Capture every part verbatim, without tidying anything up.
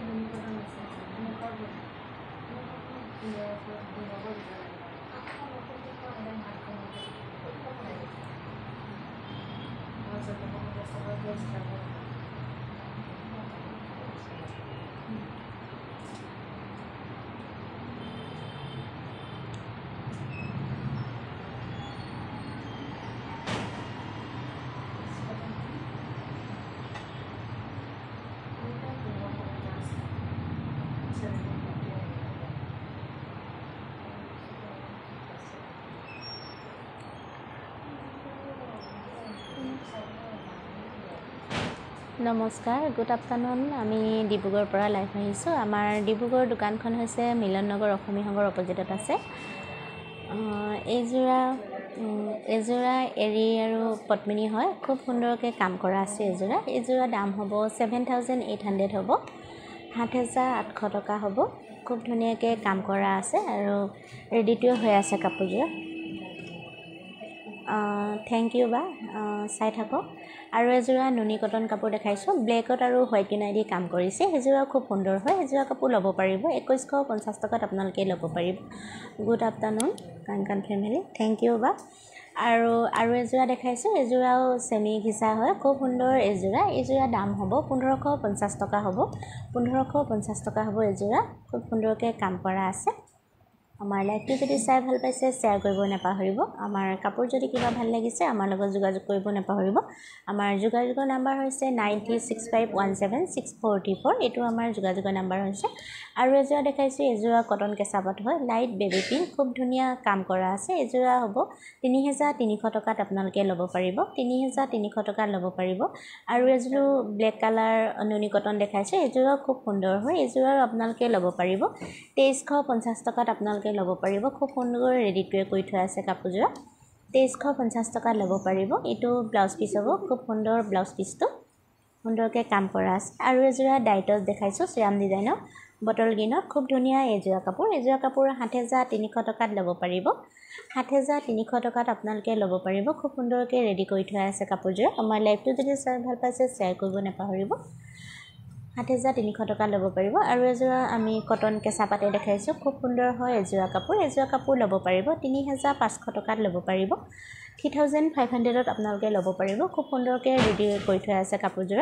নমস্কাৰ good afternoon আমি ডিব্ৰুগড়ৰ পৰা লাইভ আহিছোঁ আমাৰ ডিব্ৰুগড় দোকানখন হৈছে মিলন নগৰ অসমী সংঘৰ অপজিটত আছে এইজোৰা এজোৰা এৰি আৰু পদ্মিনী হয় খুব সুন্দৰকৈ কাম কৰা আছে এজোৰা এজোৰা দাম হ'ব সেভেন থাউজেণ্ড এইট হাণ্ড্ৰেড হ'ব সাত হাজাৰ আঠশ টকা হ'ব খুব ধুনীয়াকৈ কাম কৰা আছে আৰু ৰেডিটোও হৈ আছে কাপোৰযোৰ থ্যাংক ইউ বা চাই থাকক আৰু এজোৰা নুনি কটন কাপোৰ দেখাইছোঁ ব্লেকত আৰু হোৱাইট ইনাইডি কাম কৰিছে এজোৰা খুব সুন্দৰ হয় এজোৰা কাপোৰ ল'ব পাৰিব একৈছশ পঞ্চাছ টকাত আপোনালোকে ল'ব পাৰিব good afternoon Kangkan family thank you বা আৰু আৰু এজোৰা দেখাইছোঁ এজোৰাও সেমি ঘিচা হয় খুব সুন্দৰ এজোৰা এজোৰা দাম হ'ব পোন্ধৰশ পঞ্চাছ টকা হ'ব পোন্ধৰশ পঞ্চাছ টকা হ'ব এজোৰা খুব সুন্দৰকৈ কাম কৰা আছে আমাৰ লাইভটো যদি চাই ভাল পাইছে শ্বেয়াৰ কৰিব নাপাহৰিব আমাৰ কাপোৰ যদি কিবা ভাল লাগিছে আমাৰ লগত যোগাযোগ কৰিব নাপাহৰিব আমাৰ যোগাযোগৰ নাম্বাৰ হৈছে nine three six five one seven six four three four এইটো আমাৰ যোগাযোগৰ নাম্বাৰ হৈছে আৰু এজোৰা দেখাইছোঁ এজোৰা কটন কেঁচাপাত হয় লাইট বেবী পিংক খুব ধুনীয়া কাম কৰা আছে এজোৰা হ'ব তিনি হাজাৰ তিনিশ টকাত আপোনালোকে ল'ব পাৰিব তিনি হাজাৰ তিনিশ টকাত ল'ব পাৰিব আৰু এজোৰ ব্লেক কালাৰ নুনি কটন দেখাইছোঁ এজোৰা খুব সুন্দৰ হয় এজোৰাও আপোনালোকে ল'ব পাৰিব তেইছশ পঞ্চাছ টকাত আপোনালোকে ল'ব পাৰিব খুব সুন্দৰ ৰেডিটোৱে কৰি থোৱা আছে কাপোৰযোৰ তেইছশ পঞ্চাছ টকাত ল'ব পাৰিব এইটো ব্লাউজ পিচ হ'ব খুব সুন্দৰ ব্লাউজ পিচটো সুন্দৰকৈ কাম কৰা আছে আৰু এজোৰা ডাইটছ দেখাইছোঁ শ্যাম ডিজাইনৰ বটল গ্ৰীণত খুব ধুনীয়া এজোৰা কাপোৰ এজোৰা কাপোৰ সাত হাজাৰ তিনিশ টকাত ল'ব পাৰিব সাত হাজাৰ তিনিশ টকাত আপোনালোকে ল'ব পাৰিব খুব সুন্দৰকৈ ৰেডি কৰি থোৱা আছে কাপোৰযোৰ আমাৰ লাইভটো যদি চাই ভাল পাইছে শ্বেয়াৰ কৰিব নাপাহৰিব সাত হাজাৰ তিনিশ টকা ল'ব পাৰিব আৰু এজোৰা আমি কটন কেঁচা পাতে দেখাইছোঁ খুব সুন্দৰ হয় এজোৰা কাপোৰ এজোৰা কাপোৰ ল'ব পাৰিব তিনি হাজাৰ পাঁচশ টকাত ল'ব পাৰিব থ্ৰী থাউজেণ্ড ফাইভ হাণ্ড্ৰেডত আপোনালোকে ল'ব পাৰিব খুব সুন্দৰকৈ ৰেডি কৰি থোৱা আছে কাপোৰযোৰ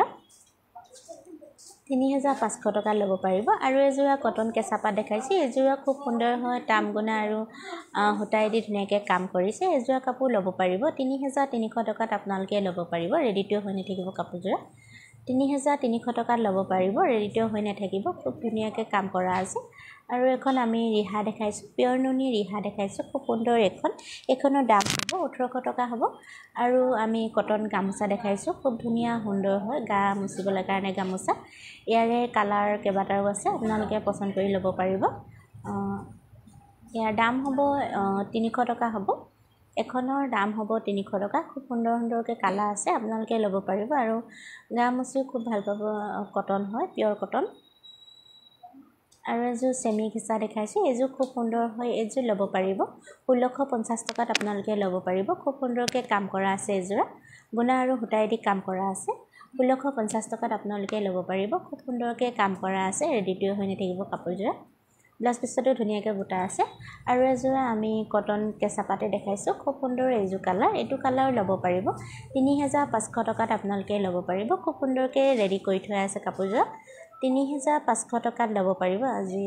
তিনি হাজাৰ পাঁচশ টকাত ল'ব পাৰিব আৰু এজোৰা কটন কেঁচা পাত দেখাইছোঁ এজোৰা খুব সুন্দৰ হয় তামগুনা আৰু সূতাই দি ধুনীয়াকৈ কাম কৰিছে এজোৰা কাপোৰ ল'ব পাৰিব তিনি হাজাৰ তিনিশ টকাত আপোনালোকে ল'ব পাৰিব ৰেডিটো হৈ নাথাকিব কাপোৰযোৰ তিনি হাজাৰ তিনিশ টকাত ল'ব পাৰিব ৰেডিটো হৈ নাথাকিব খুব ধুনীয়াকৈ কাম কৰা আছে আৰু এখন আমি ৰিহা দেখাইছোঁ পিয়ৰ নুনি ৰিহা দেখাইছোঁ খুব সুন্দৰ এখন এখনৰ দাম হ'ব ওঠৰশ টকা হ'ব আৰু আমি কটন গামোচা দেখাইছোঁ খুব ধুনীয়া সুন্দৰ হয় গা মুচিবলৈ কাৰণে গামোচা ইয়াৰে কালাৰ কেইবাটাও আছে আপোনালোকে পচন্দ কৰি ল'ব পাৰিব ইয়াৰ দাম হ'ব তিনিশ টকা হ'ব এখনৰ দাম হ'ব তিনিশ টকা খুব সুন্দৰ সুন্দৰকৈ কালাৰ আছে আপোনালোকে ল'ব পাৰিব আৰু গা মুচিও খুব ভাল পাব কটন হয় পিয়ৰ কটন আৰু এযোৰ চেমি ঘিচা দেখাইছোঁ এযোৰ খুব সুন্দৰ হয় এযোৰ ল'ব পাৰিব ষোল্লশ পঞ্চাছ টকাত আপোনালোকে ল'ব পাৰিব খুব সুন্দৰকৈ কাম কৰা আছে এযোৰা গুণা আৰু সূতাই দি কাম কৰা আছে ষোল্লশ পঞ্চাছ টকাত আপোনালোকে ল'ব পাৰিব খুব সুন্দৰকৈ কাম কৰা আছে ৰেডিটোৱে হৈ নাথাকিব কাপোৰযোৰা ব্লাউজ পিচটো ধুনীয়াকৈ বুটা আছে আৰু এযোৰা আমি কটন কেঁচা পাতে দেখাইছোঁ খুব সুন্দৰ এযোৰ কালাৰ এইটো কালাৰ ল'ব পাৰিব তিনি হাজাৰ পাঁচশ টকাত আপোনালোকে ল'ব পাৰিব খুব সুন্দৰকৈ ৰেডি কৰি থোৱা আছে কাপোৰযোৰ তিনি হাজাৰ পাঁচশ টকাত ল'ব পাৰিব আজি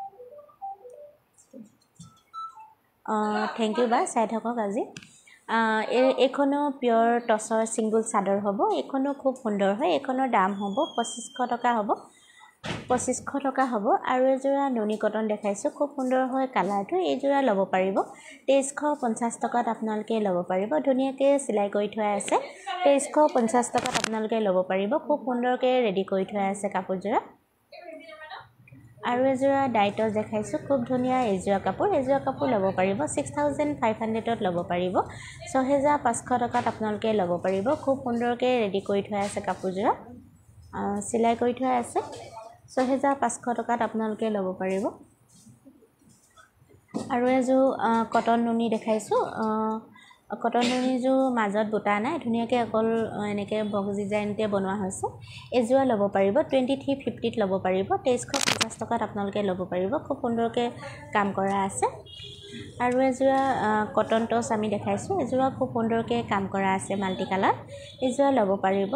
থেংক ইউ বা চাই থাকক আজি এইখনো পিয়ৰ টচৰ ছিংগুল চাদৰ হ'ব এইখনো খুব সুন্দৰ হয় এইখনৰ দাম হ'ব পঁচিছশ টকা হ'ব পঁচিছশ টকা হ'ব আৰু এজোৰা নুনি কটন দেখাইছোঁ খুব সুন্দৰ হয় কালাৰটো এইজোৰা ল'ব পাৰিব তেইছশ পঞ্চাছ টকাত আপোনালোকে ল'ব পাৰিব ধুনীয়াকৈ চিলাই কৰি থোৱা আছে তেইছশ পঞ্চাছ টকাত আপোনালোকে ল'ব পাৰিব খুব সুন্দৰকৈ ৰেডি কৰি থোৱা আছে কাপোৰযোৰা আৰু এজোৰা ডাইটছ দেখাইছোঁ খুব ধুনীয়া এজোৰা কাপোৰ এজোৰা কাপোৰ ল'ব পাৰিব ছিক্স থাউজেণ্ড ফাইভ হাণ্ড্ৰেডত ল'ব পাৰিব ছহেজাৰ পাঁচশ টকাত আপোনালোকে ল'ব পাৰিব খুব সুন্দৰকৈ ৰেডি কৰি থোৱা আছে কাপোৰযোৰা চিলাই কৰি থোৱা আছে ছহেজাৰ পাঁচশ টকাত আপোনালোকে ল'ব পাৰিব আৰু এযোৰ কটন নুনি দেখাইছোঁ কটন নুনিযোৰ মাজত বুটা নাই ধুনীয়াকৈ অকল এনেকৈ বক্স ডিজাইনতে বনোৱা হৈছে এযোৰা ল'ব পাৰিব টুৱেণ্টি থ্ৰী ফিফটিত ল'ব পাৰিব তেইছশ পঞ্চাছ টকাত আপোনালোকে ল'ব পাৰিব খুব সুন্দৰকৈ কাম কৰা আছে আৰু এযোৰা কটন টছ আমি দেখাইছোঁ এযোৰা খুব সুন্দৰকৈ কাম কৰা আছে মাল্টি কালাৰ এযোৰা ল'ব পাৰিব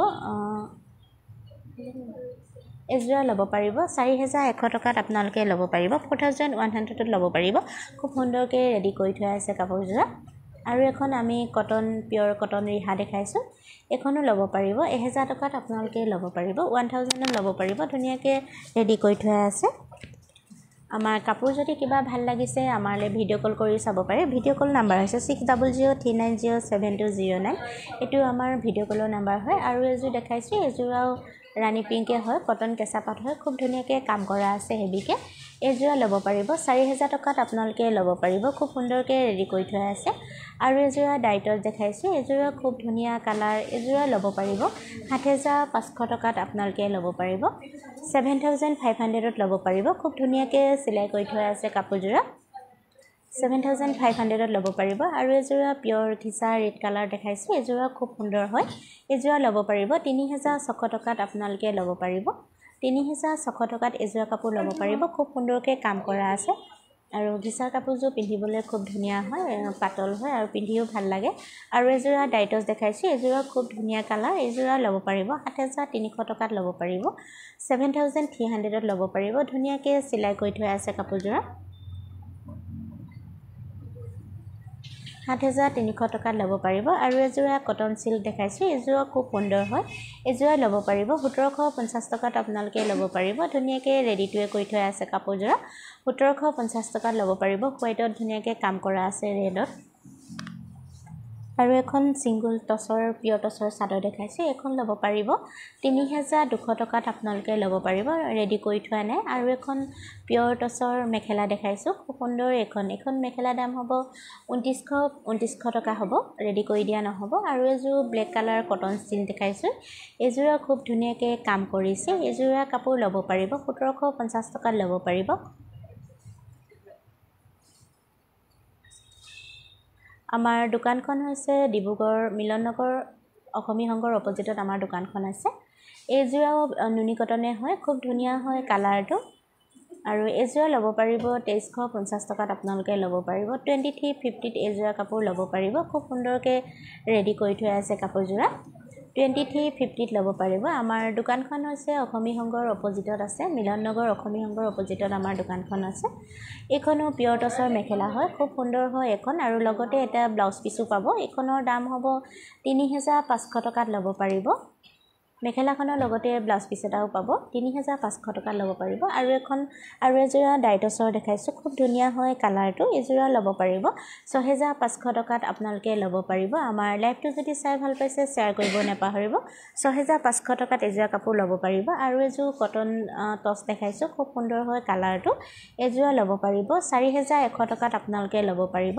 এযোৰা ল'ব পাৰিব চাৰি হাজাৰ এশ টকাত আপোনালোকে ল'ব পাৰিব ফ'ৰ থাউজেণ্ড ওৱান হাণ্ড্ৰেডত ল'ব পাৰিব খুব সুন্দৰকৈ ৰেডি কৰি থোৱা আছে কাপোৰযোৰা আৰু এখন আমি কটন পিয়ৰ কটন ৰিহা দেখাইছোঁ এখনো ল'ব পাৰিব এহেজাৰ টকাত আপোনালোকে ল'ব পাৰিব ওৱান থাউজেণ্ডত ল'ব পাৰিব ধুনীয়াকৈ ৰেডি কৰি থোৱা আছে আমাৰ কাপোৰ যদি কিবা ভাল লাগিছে আমালৈ ভিডিঅ' কল কৰি চাব পাৰে ভিডিঅ' কল নাম্বাৰ হৈছে six double zero' three nine zero' seven two zero' nine এইটো আমাৰ ভিডিঅ' কলৰ নাম্বাৰ হয় আৰু এযোৰ দেখাইছোঁ এযোৰাও ৰাণী পিংকে হয় কটন কেঁচা পাত হয় খুব ধুনীয়াকৈ কাম কৰা আছে হেভিকৈ এযোৰা ল'ব পাৰিব চাৰি হাজাৰ টকাত আপোনালোকে ল'ব পাৰিব খুব সুন্দৰকৈ ৰেডি কৰি থোৱা আছে আৰু এযোৰা ডাইটত দেখাইছোঁ এযোৰা খুব ধুনীয়া কালাৰ এযোৰা ল'ব পাৰিব সাত হাজাৰ পাঁচশ টকাত আপোনালোকে ল'ব পাৰিব ছেভেন থাউজেণ্ড ফাইভ হাণ্ড্ৰেডত ল'ব পাৰিব খুব ধুনীয়াকৈ চিলাই কৰি থোৱা আছে কাপোৰযোৰা ছেভেন থাউজেণ্ড ফাইভ হাণ্ড্ৰেডত ল'ব পাৰিব আৰু এযোৰা পিয়ৰ ঘিচা ৰেড কালাৰ দেখাইছোঁ এযোৰা খুব সুন্দৰ হয় এযোৰা ল'ব পাৰিব তিনি হাজাৰ ছশ টকাত আপোনালোকে ল'ব পাৰিব তিনি হাজাৰ ছশ টকাত এযোৰা কাপোৰ ল'ব পাৰিব খুব সুন্দৰকৈ কাম কৰা আছে আৰু ঘিচাৰ কাপোৰযোৰ পিন্ধিবলৈ খুব ধুনীয়া হয় পাতল হয় আৰু পিন্ধিও ভাল লাগে আৰু এযোৰা ডাইটছ দেখাইছোঁ এযোৰা খুব ধুনীয়া কালাৰ এযোৰা ল'ব পাৰিব সাত হাজাৰ তিনিশ টকাত ল'ব পাৰিব ছেভেন থাউজেণ্ড থ্ৰী হাণ্ড্ৰেডত ল'ব পাৰিব ধুনীয়াকৈ চিলাই কৰি থোৱা আছে কাপোৰযোৰা সাত হাজাৰ তিনিশ টকাত ল'ব পাৰিব আৰু এযোৰা কটন চিল্ক দেখাইছোঁ এযোৰা খুব সুন্দৰ হয় এযোৰা ল'ব পাৰিব সোতৰশ পঞ্চাছ টকাত আপোনালোকে ল'ব পাৰিব ধুনীয়াকৈ ৰেডিটোৱে কৰি থোৱা আছে কাপোৰযোৰা সোতৰশ পঞ্চাছ টকাত ল'ব পাৰিব হোৱাইটত ধুনীয়াকৈ কাম কৰা আছে ৰেডত আৰু এখন ছিংগল টছৰ পিয়ৰ টছৰ চাদৰ দেখাইছোঁ এখন ল'ব পাৰিব তিনি হাজাৰ দুশ টকাত আপোনালোকে ল'ব পাৰিব ৰেডি কৰি থোৱা নাই আৰু এখন পিয়ৰ টছৰ মেখেলা দেখাইছোঁ খুব সুন্দৰ এখন এখন মেখেলা দাম হ'ব ঊনত্ৰিছশ ঊনত্ৰিছশ টকা হ'ব ৰেডি কৰি দিয়া নহ'ব আৰু এযোৰ ব্লেক কালাৰ কটন ষ্টিল দেখাইছোঁ এযোৰা খুব ধুনীয়াকৈ কাম কৰিছে এযোৰা কাপোৰ ল'ব পাৰিব সোতৰশ পঞ্চাছ টকাত ল'ব পাৰিব আমাৰ দোকানখন হৈছে ডিব্ৰুগড় মিলন নগৰ অসমী সংঘৰ অপজিটত আমাৰ দোকানখন আছে এইযোৰাও নুনি কটনে হয় খুব ধুনীয়া হয় কালাৰটো আৰু এযোৰা ল'ব পাৰিব তেইছশ পঞ্চাছ টকাত আপোনালোকে ল'ব পাৰিব টুৱেণ্টি থ্ৰী ফিফটিত এযোৰা কাপোৰ ল'ব পাৰিব খুব সুন্দৰকৈ ৰেডি কৰি থোৱা আছে কাপোৰযোৰা টুৱেণ্টি থ্ৰী ফিফটিত ল'ব পাৰিব আমাৰ দোকানখন হৈছে অসমী সংঘৰ অপজিটত আছে মিলন নগৰ অসমী সংঘৰ অপজিটত আমাৰ দোকানখন আছে এইখনো পিয়ৰ টছৰ মেখেলা হয় খুব সুন্দৰ হয় এখন আৰু লগতে এটা ব্লাউজ পিছো পাব এইখনৰ দাম হ'ব তিনি হাজাৰ পাঁচশ টকাত ল'ব পাৰিব মেখেলাখনৰ লগতে ব্লাউজ পিছ এটাও পাব তিনি হাজাৰ পাঁচশ টকাত ল'ব পাৰিব আৰু এখন আৰু এযোৰা ডাইটছৰ দেখাইছোঁ খুব ধুনীয়া হয় কালাৰটো এযোৰা ল'ব পাৰিব ছয় হাজাৰ পাঁচশ টকাত আপোনালোকে ল'ব পাৰিব আমাৰ লাইভটো যদি চাই ভাল পাইছে শ্বেয়াৰ কৰিব নাপাহৰিব ছয় হাজাৰ পাঁচশ টকাত এযোৰা কাপোৰ ল'ব পাৰিব আৰু এযোৰ কটন টছ দেখাইছোঁ খুব সুন্দৰ হয় কালাৰটো এযোৰা ল'ব পাৰিব চাৰি হাজাৰ এশ টকাত আপোনালোকে ল'ব পাৰিব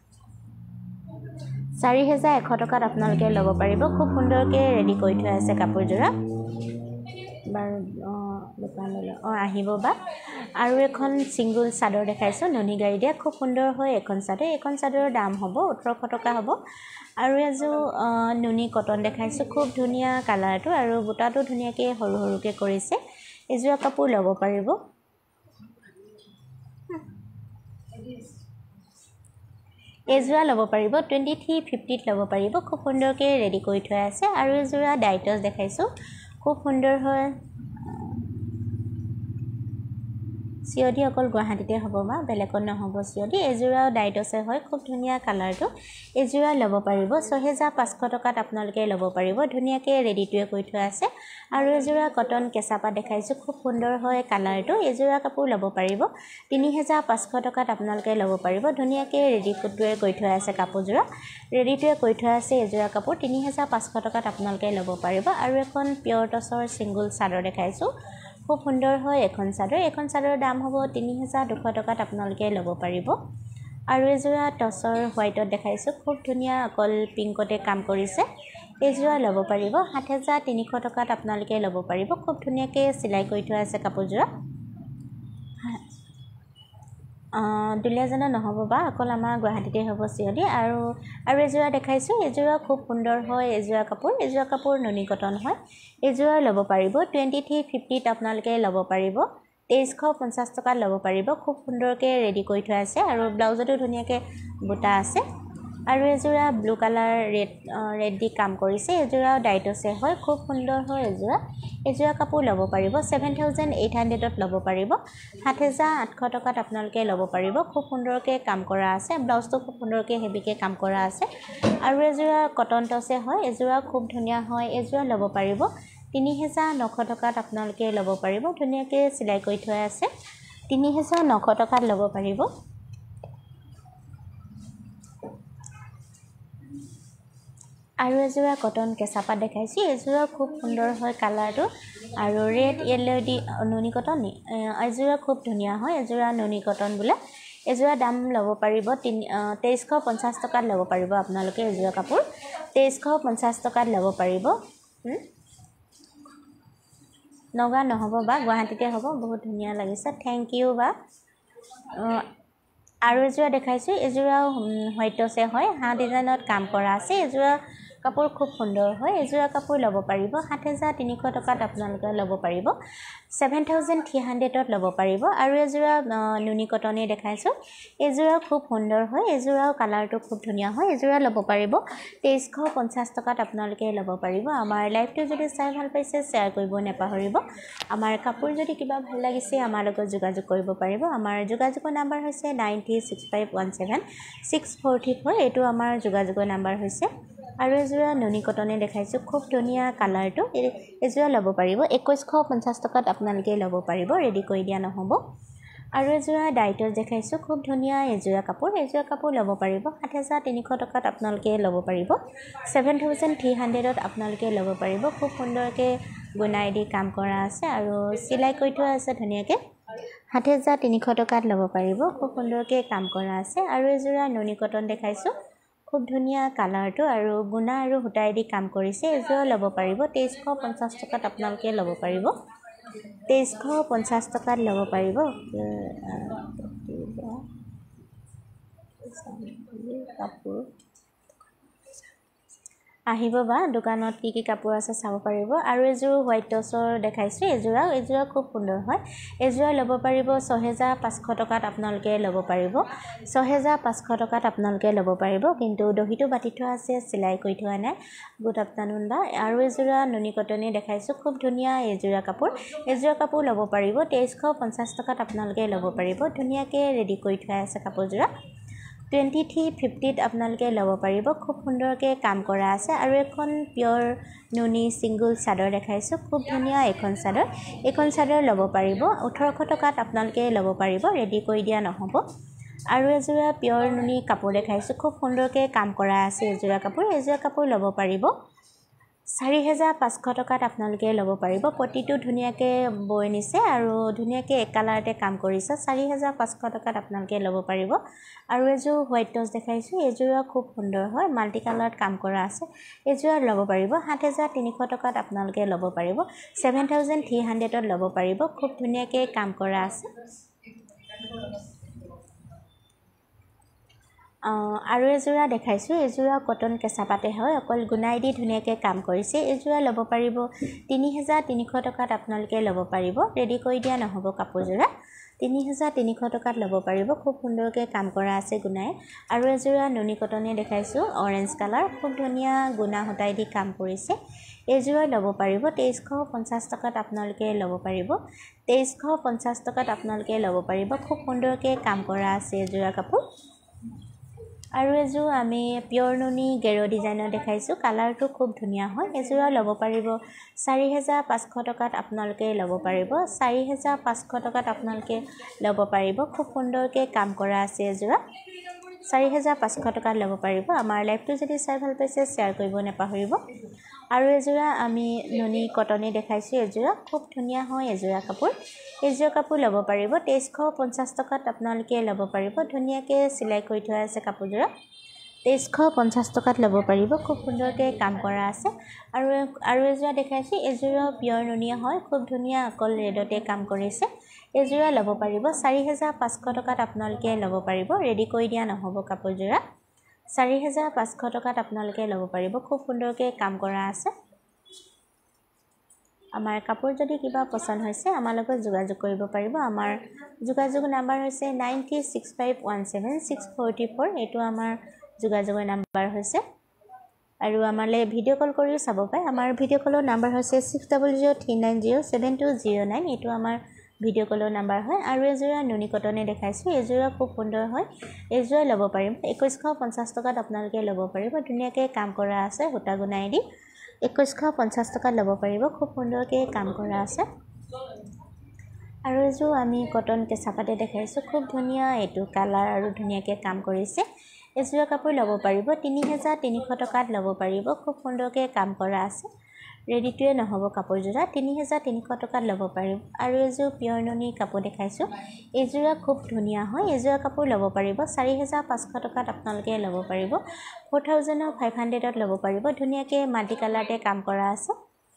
চাৰি হাজাৰ এশ টকাত আপোনালোকে ল'ব পাৰিব খুব সুন্দৰকৈ ৰেডি কৰি থোৱা আছে কাপোৰযোৰা বাৰু দোকানলৈ অঁ আহিব বা আৰু এখন ছিংগল চাদৰ দেখাইছোঁ নুনি গাড়ী দিয়া খুব সুন্দৰ হয় এখন চাদৰ এইখন চাদৰৰ দাম হ'ব ওঠৰশ টকা হ'ব আৰু এযোৰ নুনি কটন দেখাইছোঁ খুব ধুনীয়া কালাৰটো আৰু বুটাটো ধুনীয়াকৈ সৰু সৰুকৈ কৰিছে এযোৰা কাপোৰ ল'ব পাৰিব এযোৰা ল'ব পাৰিব টুৱেণ্টি থ্ৰী ফিফটিত ল'ব পাৰিব খুব সুন্দৰকৈ ৰেডি কৰি থোৱা আছে আৰু এযোৰা ডাইটছ দেখাইছোঁ খুব সুন্দৰ হয় চিঅ'ডি অকল গুৱাহাটীতে হ'ব বা বেলেগত নহ'ব চিঅ'ডি এযোৰা ডাইটছে হয় খুব ধুনীয়া কালাৰটো এযোৰা ল'ব পাৰিব ছয় হাজাৰ পাঁচশ টকাত আপোনালোকে ল'ব পাৰিব ধুনীয়াকৈ ৰেডিটোৱে কৰি থোৱা আছে আৰু এযোৰা কটন কেঁচা পাত দেখাইছোঁ খুব সুন্দৰ হয় কালাৰটো এযোৰা কাপোৰ ল'ব পাৰিব তিনি হাজাৰ পাঁচশ টকাত আপোনালোকে ল'ব পাৰিব ধুনীয়াকৈ ৰেডিটোৱে কৰি থোৱা আছে কাপোৰযোৰা ৰেডিটোৱে কৰি থোৱা আছে এযোৰা কাপোৰ তিনি হাজাৰ পাঁচশ টকাত আপোনালোকে ল'ব পাৰিব আৰু এখন পিয়ৰ টছৰ ছিংগল চাদৰ দেখাইছোঁ খুব সুন্দৰ হয় এখন চাদৰ এখন চাদৰৰ দাম হ'ব তিনি হাজাৰ দুশ টকাত আপোনালোকে ল'ব পাৰিব আৰু এযোৰা টছৰ হোৱাইটত দেখাইছোঁ খুব ধুনীয়া অকল পিংকতে কাম কৰিছে এযোৰা ল'ব পাৰিব সাত হাজাৰ তিনিশ টকাত আপোনালোকে ল'ব পাৰিব খুব ধুনীয়াকৈ চিলাই কৰি থোৱা আছে কাপোৰযোৰা দুলীয়াজানা নহ'ব বা অকল আমাৰ গুৱাহাটীতে হ'ব চিয়লি আৰু আৰু এযোৰা দেখাইছোঁ এযোৰা খুব সুন্দৰ হয় এযোৰা কাপোৰ এযোৰা কাপোৰ নুনি কটন হয় এযোৰা ল'ব পাৰিব টুৱেণ্টি থ্ৰী ফিফটিত আপোনালোকে ল'ব পাৰিব তেইছশ পঞ্চাছ টকাত ল'ব পাৰিব খুব সুন্দৰকৈ ৰেডি কৰি থোৱা আছে আৰু ব্লাউজতো ধুনীয়াকৈ বুটা আছে আৰু এযোৰা ব্লু কালাৰ ৰেড ৰেড দি কাম কৰিছে এযোৰা ডাইটছে হয় খুব সুন্দৰ হয় এযোৰা এযোৰা কাপোৰ ল'ব পাৰিব ছেভেন থাউজেণ্ড এইট হাণ্ড্ৰেডত ল'ব পাৰিব সাত হাজাৰ আঠশ টকাত আপোনালোকে ল'ব পাৰিব খুব সুন্দৰকৈ কাম কৰা আছে ব্লাউজটো খুব সুন্দৰকৈ হেভিকৈ কাম কৰা আছে আৰু এযোৰা কটন টছে হয় এযোৰা খুব ধুনীয়া হয় এযোৰা ল'ব পাৰিব তিনি হাজাৰ নশ টকাত আপোনালোকে ল'ব পাৰিব ধুনীয়াকৈ চিলাই কৰি থোৱা আছে তিনি হাজাৰ নশ টকাত ল'ব পাৰিব আৰু এযোৰা কটন কেঁচাপাত দেখাইছোঁ এযোৰা খুব সুন্দৰ হয় কালাৰটো আৰু ৰেড য়েল্লো দি নুনি কটন এযোৰা খুব ধুনীয়া হয় এযোৰা নুনি কটন বোলে এযোৰা দাম ল'ব পাৰিব তিনি তেইছশ পঞ্চাছ টকাত ল'ব পাৰিব আপোনালোকে এযোৰা কাপোৰ তেইছশ পঞ্চাছ টকাত ল'ব পাৰিব নগা নহ'ব বা গুৱাহাটীতে হ'ব বহুত ধুনীয়া লাগিছে থেংক ইউ বা আৰু এযোৰা দেখাইছোঁ এযোৰা হোৱাইট টছে হয় হাঁহ ডিজাইনত কাম কৰা আছে এযোৰা কাপোৰ খুব সুন্দৰ হয় এযোৰা কাপোৰ ল'ব পাৰিব সাত হাজাৰ তিনিশ টকাত আপোনালোকে ল'ব পাৰিব ছেভেন থাউজেণ্ড থ্ৰী হাণ্ড্ৰেডত ল'ব পাৰিব আৰু এযোৰা নুনি কটনে দেখাইছোঁ এযোৰা খুব সুন্দৰ হয় এযোৰাও কালাৰটো খুব ধুনীয়া হয় এযোৰা ল'ব পাৰিব তেইছশ পঞ্চাছ টকাত আপোনালোকে ল'ব পাৰিব আমাৰ লাইভটো যদি চাই ভাল পাইছে শ্বেয়াৰ কৰিব নাপাহৰিব আমাৰ কাপোৰ যদি কিবা ভাল লাগিছে আমাৰ লগত যোগাযোগ কৰিব পাৰিব আমাৰ যোগাযোগৰ নাম্বাৰ হৈছে nine three six five one seven six four three four এইটো আমাৰ যোগাযোগৰ নাম্বাৰ হৈছে আৰু এযোৰা নুনি কটনে দেখাইছোঁ খুব ধুনীয়া কালাৰটো এযোৰা ল'ব পাৰিব একৈছশ পঞ্চাছ টকাত আপোনালোকে ল'ব পাৰিব ৰেডি কৰি দিয়া নহ'ব আৰু এযোৰা ডাইটছ দেখাইছোঁ খুব ধুনীয়া এযোৰা কাপোৰ এযোৰা কাপোৰ ল'ব পাৰিব সাত হাজাৰ তিনিশ টকাত আপোনালোকে ল'ব পাৰিব ছেভেন থাউজেণ্ড থ্ৰী হাণ্ড্ৰেডত আপোনালোকে ল'ব পাৰিব খুব সুন্দৰকৈ গুণাই দি কাম কৰা আছে আৰু চিলাই কৰি থোৱা আছে ধুনীয়াকৈ সাত হাজাৰ তিনিশ টকাত ল'ব পাৰিব খুব সুন্দৰকৈ কাম কৰা আছে আৰু এযোৰা নুনি কটন দেখাইছোঁ খুব ধুনীয়া কালাৰটো আৰু গুণা আৰু সূতাই দি কাম কৰিছে এযোৰা ল'ব পাৰিব তেইছশ পঞ্চাছ টকাত আপোনালোকে ল'ব পাৰিব তেইছশ পঞ্চাছ টকাত ল'ব পাৰিব কাপোৰ আহিব বা দোকানত কি কি কাপোৰ আছে চাব পাৰিব আৰু এযোৰ হোৱাইট টছৰ দেখাইছোঁ এযোৰা এযোৰা খুব সুন্দৰ হয় এযোৰা ল'ব পাৰিব ছহেজাৰ পাঁচশ টকাত আপোনালোকে ল'ব পাৰিব ছহেজাৰ পাঁচশ টকাত আপোনালোকে ল'ব পাৰিব কিন্তু দহিটো বাতি থোৱা আছে চিলাই কৰি থোৱা নাই গুড আফটাৰনুন বা আৰু এযোৰা নুনি কটনে দেখাইছোঁ খুব ধুনীয়া এযোৰা কাপোৰ এযোৰা কাপোৰ ল'ব পাৰিব তেইছশ পঞ্চাছ টকাত আপোনালোকে ল'ব পাৰিব ধুনীয়াকৈ ৰেডি কৰি থোৱা আছে কাপোৰযোৰা টুৱেণ্টি থ্ৰী ফিফটিত আপোনালোকে ল'ব পাৰিব খুব সুন্দৰকৈ কাম কৰা আছে আৰু এখন পিয়ৰ নুনি ছিংগুল চাদৰ দেখাইছোঁ খুব ধুনীয়া এখন চাদৰ এইখন চাদৰ ল'ব পাৰিব ওঠৰশ টকাত আপোনালোকে ল'ব পাৰিব ৰেডি কৰি দিয়া নহ'ব আৰু এযোৰা পিয়ৰ নুনি কাপোৰ দেখাইছোঁ খুব সুন্দৰকৈ কাম কৰা আছে এযোৰা কাপোৰ এযোৰা কাপোৰ ল'ব পাৰিব চাৰি হাজাৰ পাঁচশ টকাত আপোনালোকে ল'ব পাৰিব পটিটো ধুনীয়াকৈ বৈ নিছে আৰু ধুনীয়াকৈ এক কালাৰতে কাম কৰিছে চাৰি হাজাৰ পাঁচশ টকাত আপোনালোকে ল'ব পাৰিব আৰু এযোৰ হোৱাইট টছ দেখাইছোঁ এযোৰা খুব সুন্দৰ হয় মাল্টি কালাৰত কাম কৰা আছে এযোৰা ল'ব পাৰিব সাত হাজাৰ তিনিশ টকাত আপোনালোকে ল'ব পাৰিব ছেভেন থাউজেণ্ড থ্ৰী হাণ্ড্ৰেডত ল'ব পাৰিব খুব ধুনীয়াকৈ কাম কৰা আছে আৰু এযোৰা দেখাইছোঁ এযোৰা কটন কেঁচাপাতে হয় অকল গুণাই দি ধুনীয়াকৈ কাম কৰিছে এযোৰা ল'ব পাৰিব তিনি হাজাৰ তিনিশ টকাত আপোনালোকে ল'ব পাৰিব ৰেডি কৰি দিয়া নহ'ব কাপোৰযোৰা তিনি হাজাৰ তিনিশ টকাত ল'ব পাৰিব খুব সুন্দৰকৈ কাম কৰা আছে গুণাই আৰু এযোৰা নুনি কটনে দেখাইছোঁ অৰেঞ্জ কালাৰ খুব ধুনীয়া গুণা সূতাই দি কাম কৰিছে এযোৰা ল'ব পাৰিব তেইছশ পঞ্চাছ টকাত আপোনালোকে ল'ব পাৰিব তেইছশ পঞ্চাছ টকাত আপোনালোকে ল'ব পাৰিব খুব সুন্দৰকৈ কাম কৰা আছে এযোৰা কাপোৰ আৰু এযোৰ আমি পিয়ৰ নুনি গেৰ ডিজাইনৰ দেখাইছোঁ কালাৰটো খুব ধুনীয়া হয় এযোৰা ল'ব পাৰিব চাৰি হাজাৰ পাঁচশ টকাত আপোনালোকে ল'ব পাৰিব চাৰি হাজাৰ পাঁচশ টকাত আপোনালোকে ল'ব পাৰিব খুব সুন্দৰকৈ কাম কৰা আছে এযোৰা চাৰি হাজাৰ পাঁচশ টকাত ল'ব পাৰিব আমাৰ লাইভটো যদি চাই ভাল পাইছে শ্বেয়াৰ কৰিব নাপাহৰিব আৰু এযোৰা আমি নুনি কটনে দেখাইছোঁ এযোৰা খুব ধুনীয়া হয় এযোৰা কাপোৰ এযোৰা কাপোৰ ল'ব পাৰিব তেইছশ পঞ্চাছ টকাত আপোনালোকে ল'ব পাৰিব ধুনীয়াকৈ চিলাই কৰি থোৱা আছে কাপোৰযোৰা তেইছশ পঞ্চাছ টকাত ল'ব পাৰিব খুব সুন্দৰকৈ কাম কৰা আছে আৰু আৰু এযোৰা দেখাইছোঁ এযোৰা পিয়ৰ নুনিয়া হয় খুব ধুনীয়া অকল ৰেডতে কাম কৰিছে এযোৰা ল'ব পাৰিব চাৰি হাজাৰ পাঁচশ টকাত আপোনালোকে ল'ব পাৰিব ৰেডি কৰি দিয়া নহ'ব কাপোৰযোৰা চাৰি হাজাৰ পাঁচশ টকাত আপোনালোকে ল'ব পাৰিব খুব সুন্দৰকৈ কাম কৰা আছে আমাৰ কাপোৰ যদি কিবা পছন্দ হৈছে আমাৰ লগত যোগাযোগ কৰিব পাৰিব আমাৰ যোগাযোগ নম্বৰ হৈছে nine three six five one seven six four four এইটো আমাৰ যোগাযোগৰ নম্বৰ হৈছে আৰু আমালৈ ভিডিঅ' কল কৰিও চাব পাৰে আমাৰ ভিডিঅ' কলৰ নম্বৰ হৈছে six double zero' three nine zero' seven two zero' nine এইটো আমাৰ ভিডিঅ' কলৰ নম্বৰ হয় আৰু এযোৰা নুনি কটনে দেখাইছোঁ এযোৰা খুব সুন্দৰ হয় এযোৰা ল'ব পাৰিম একৈছশ পঞ্চাছ টকাত আপোনালোকে ল'ব পাৰিব ধুনীয়াকৈ কাম কৰা আছে সূতা গুণাই দি একৈছশ পঞ্চাছ টকাত ল'ব পাৰিব খুব সুন্দৰকৈ কাম কৰা আছে আৰু এযোৰ আমি কটন কেঁচাপাতে দেখাইছোঁ খুব ধুনীয়া এইটো কালাৰ আৰু ধুনীয়াকৈ কাম কৰিছে এযোৰা কাপোৰ ল'ব পাৰিব তিনি হাজাৰ তিনিশ টকাত ল'ব পাৰিব খুব সুন্দৰকৈ কাম কৰা আছে ৰেডিটোৱে নহ'ব কাপোৰযোৰা তিনি হাজাৰ তিনিশ টকাত ল'ব পাৰিব আৰু এযোৰ পিয়ৰ নুনি কাপোৰ দেখাইছোঁ এযোৰা খুব ধুনীয়া হয় এযোৰা কাপোৰ ল'ব পাৰিব চাৰি হাজাৰ পাঁচশ টকাত আপোনালোকে ল'ব পাৰিব ফ'ৰ থাউজেণ্ড ফাইভ হাণ্ড্ৰেডত ল'ব পাৰিব ধুনীয়াকৈ মাল্টি কালাৰতে কাম কৰা আছে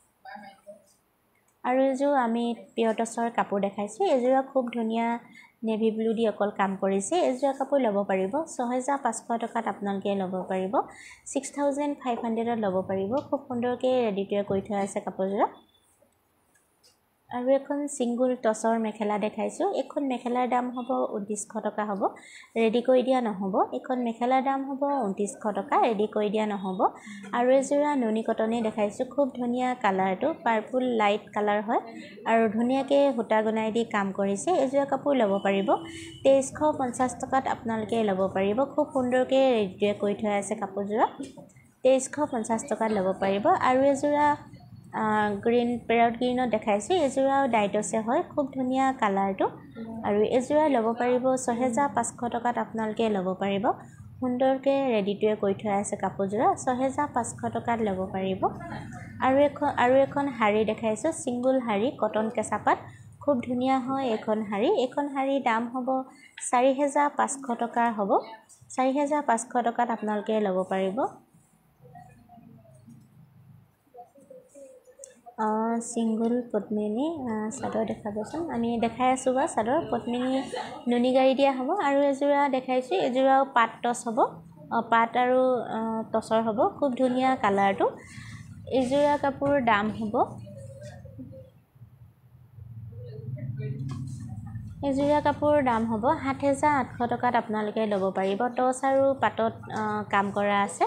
আৰু এযোৰ আমি পিয়ৰ টচৰ কাপোৰ দেখাইছোঁ এযোৰা খুব ধুনীয়া নেভি ব্লু দি অকল কাম কৰিছে এযোৰা কাপোৰ ল'ব পাৰিব ছহেজাৰ পাঁচশ টকাত আপোনালোকে ল'ব পাৰিব ছিক্স থাউজেণ্ড ফাইভ হাণ্ড্ৰেডত ল'ব পাৰিব খুব সুন্দৰকৈ ৰেডিটোৱে কৰি থোৱা আছে কাপোৰযোৰা আৰু এখন ছিংগুল টচৰ মেখেলা দেখাইছোঁ এইখন মেখেলাৰ দাম হ'ব ঊনত্ৰিছশ টকা হ'ব ৰেডি কৰি দিয়া নহ'ব এইখন মেখেলাৰ দাম হ'ব ঊনত্ৰিছশ টকা ৰেডি কৰি দিয়া নহ'ব আৰু এযোৰা নুনি কটনে দেখাইছোঁ খুব ধুনীয়া কালাৰটো পাৰ্পুল লাইট কালাৰ হয় আৰু ধুনীয়াকৈ সূতা গুণাই দি কাম কৰিছে এযোৰা কাপোৰ ল'ব পাৰিব তেইছশ পঞ্চাছ টকাত আপোনালোকে ল'ব পাৰিব খুব সুন্দৰকৈ ৰেডিটোৱে কৰি থোৱা আছে কাপোৰযোৰা তেইছশ পঞ্চাছ টকাত ল'ব পাৰিব আৰু এযোৰা গ্ৰীণ পেৰট গ্ৰীণত দেখাইছোঁ এযোৰাও ডাইটছে হয় খুব ধুনীয়া কালাৰটো আৰু এযোৰা ল'ব পাৰিব ছহেজাৰ পাঁচশ টকাত আপোনালোকে ল'ব পাৰিব সুন্দৰকৈ ৰেডিটোৱে কৰি থোৱা আছে কাপোৰযোৰা ছহেজাৰ পাঁচশ টকাত ল'ব পাৰিব আৰু এখন আৰু এখন শাৰী দেখাইছোঁ ছিংগুল শাৰী কটন কেঁচাপাত খুব ধুনীয়া হয় এইখন শাৰী এইখন শাৰী দাম হ'ব চাৰি হাজাৰ পাঁচশ টকাৰ হ'ব চাৰি হাজাৰ পাঁচশ টকাত আপোনালোকে ল'ব পাৰিব ছিংগুল পদ্মিনী চাদৰ দেখাবচোন আমি দেখাই আছোঁ বা চাদৰ পদ্মিনী নুনি গাড়ী দিয়া হ'ব আৰু এযোৰা দেখাইছোঁ এযোৰাও পাট টচ হ'ব পাট আৰু টচৰ হ'ব খুব ধুনীয়া কালাৰটো এযোৰা কাপোৰ দাম হ'ব এযোৰা কাপোৰ দাম হ'ব সাত হাজাৰ আঠশ টকাত আপোনালোকে ল'ব পাৰিব টচ আৰু পাটত কাম কৰা আছে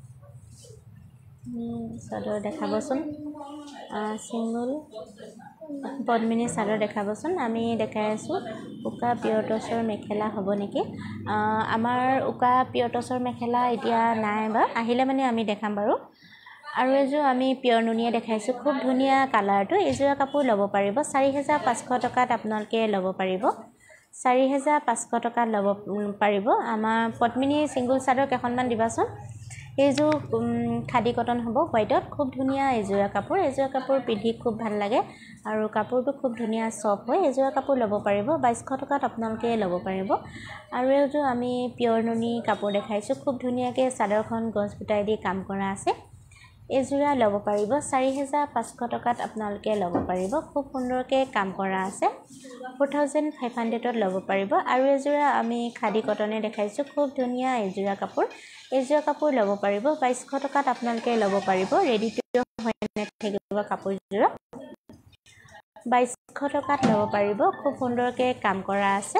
চাদৰ দেখাবচোন ছিংগুল পদ্মিনী চাদৰ দেখাবচোন আমি দেখাই আছোঁ উকা পিয়ৰ টচৰ মেখেলা হ'ব নেকি আমাৰ উকা পিয়ৰ টচৰ মেখেলা এতিয়া নাই বা আহিলে মানে আমি দেখাম বাৰু আৰু এযোৰ আমি পিয়ৰ নুনিয়ে দেখাইছোঁ খুব ধুনীয়া কালাৰটো এযোৰা কাপোৰ ল'ব পাৰিব চাৰি হাজাৰ পাঁচশ টকাত আপোনালোকে ল'ব পাৰিব চাৰি হাজাৰ পাঁচশ টকাত ল'ব পাৰিব আমাৰ পদ্মিনী ছিংগুল চাদৰ কেইখনমান দিবাচোন এইযোৰ খাদী কটন হ'ব হোৱাইটত খুব ধুনীয়া এযোৰা কাপোৰ এযোৰা কাপোৰ পিন্ধি খুব ভাল লাগে আৰু কাপোৰটো খুব ধুনীয়া চফ্ট হয় এযোৰা কাপোৰ ল'ব পাৰিব বাইছশ টকাত আপোনালোকে ল'ব পাৰিব আৰু এযোৰ আমি পিয়ৰ নুনি কাপোৰ দেখাইছোঁ খুব ধুনীয়াকৈ চাদৰখন গছ বুটাই দি কাম কৰা আছে এযোৰা ল'ব পাৰিব চাৰি হাজাৰ পাঁচশ টকাত আপোনালোকে ল'ব পাৰিব খুব সুন্দৰকৈ কাম কৰা আছে ফ'ৰ থাউজেণ্ড ফাইভ হাণ্ড্ৰেডত ল'ব পাৰিব আৰু এযোৰা আমি খাদী কটনে দেখাইছোঁ খুব ধুনীয়া এযোৰা কাপোৰ এযোৰা কাপোৰ ল'ব পাৰিব বাইছশ টকাত আপোনালোকে ল'ব পাৰিব ৰেডিটো হৈ থাকিব কাপোৰযোৰা বাইছশ টকাত ল'ব পাৰিব খুব সুন্দৰকৈ কাম কৰা আছে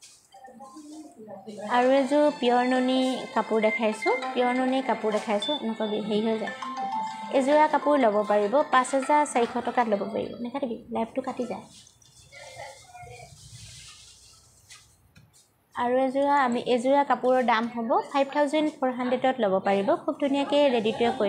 আৰু এযোৰ পিয়ৰ নুনি কাপোৰ দেখাইছোঁ পিয়ৰ নুনি কাপোৰ দেখাইছোঁ এনেকুৱা হেৰি হৈ যায় এযোৰা কাপোৰ ল'ব পাৰিব পাঁচ হাজাৰ চাৰিশ টকাত ল'ব পাৰিব নেকাটিবি লাইভটো কাটি যায় আৰু এযোৰা আমি এযোৰা কাপোৰৰ দাম হ'ব ফাইভ থাউজেণ্ড ফ'ৰ হাণ্ড্ৰেডত ল'ব পাৰিব খুব ধুনীয়াকৈ ৰেডিটোৱে কৰি